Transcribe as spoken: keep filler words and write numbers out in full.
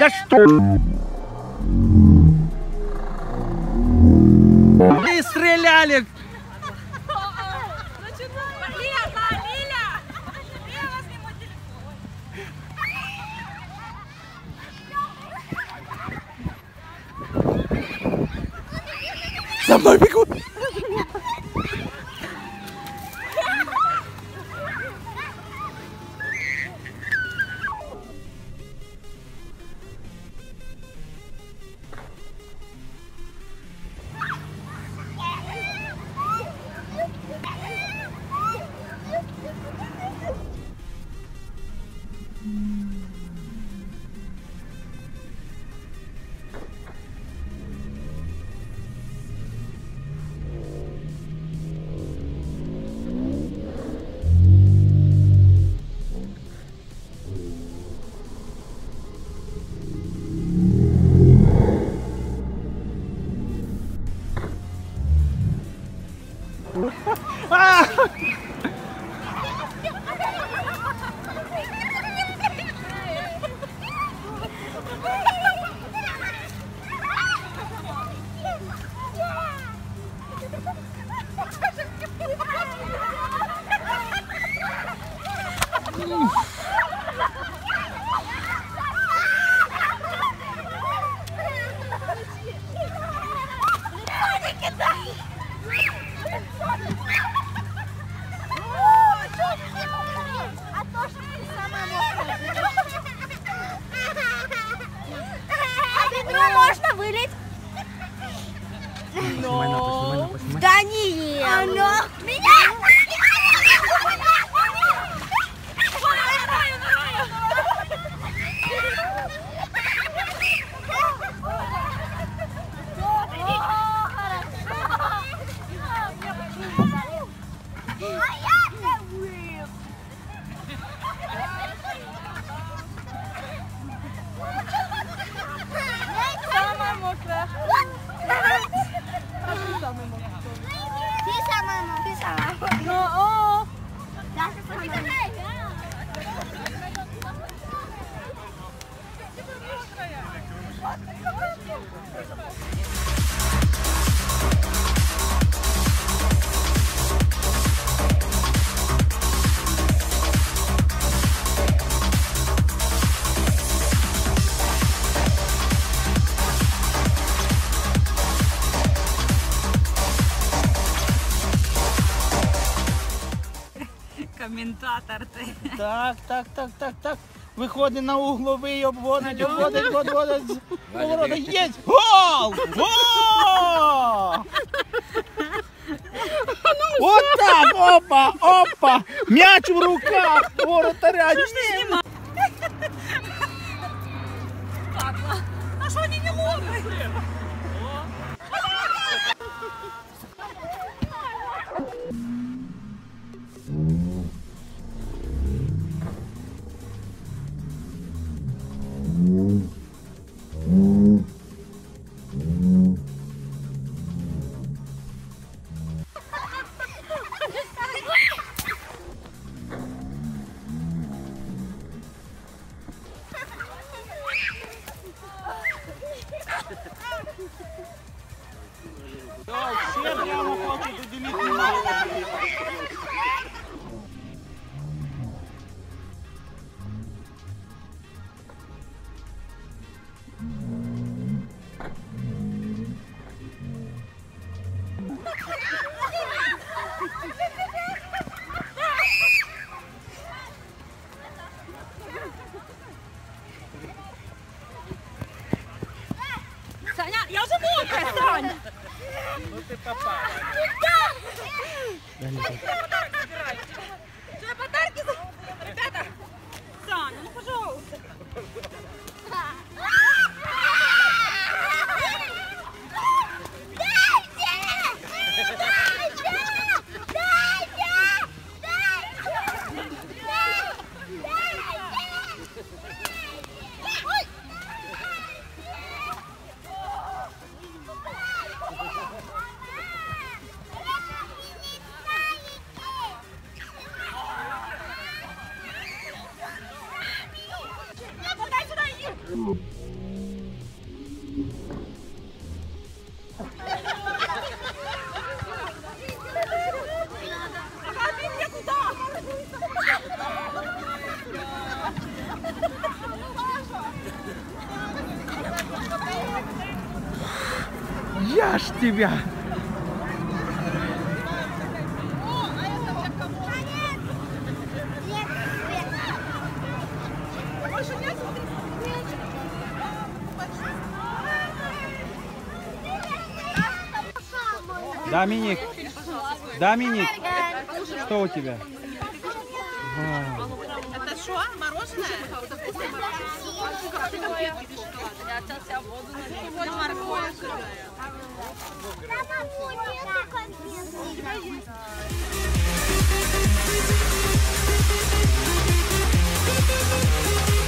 Да что? И стреляли! За мной бегут! А! Можно вылить? Но... Да не оно. Меня! Самая мокрая. Ты самая мокрая. Ты самая мокрая. Ну, о! Да, ты самая мокрая. Коментатор ти. Так, так, так, так, так. Виходить на угловий, обводить, обводить, обводить. Поворот. Є! Гол! Гол! Вот так, опа, опа! М'яч в руках воротаря. А що вони не ловлять? Так, все прямо хочуть уділити мало. Саня, я вже мокра, Саня! Ну ти попала. Что, подарки за... Ребята! Саня, ну пожалуйста! Подай сюда, иди! Я ж тебя. Доминик, Доминик, что у тебя? Это что? Мороженое? Это вкусное мороженое. Я сейчас себя воду налью. Морковь. Там